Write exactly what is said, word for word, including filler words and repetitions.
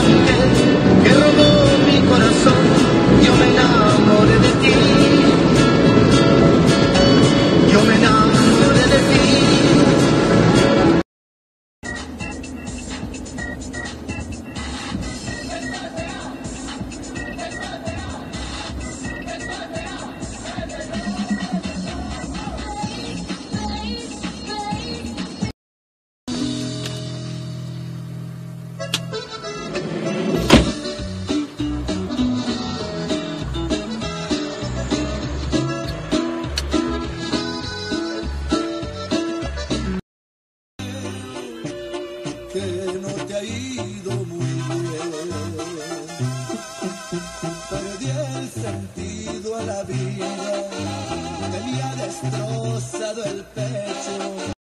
mujer que robó mi corazón. Yo me enamoré de ti, yo me enamoré de ti. Que no te ha ido muy bien, perdí el sentido a la vida, tenía destrozado el pecho.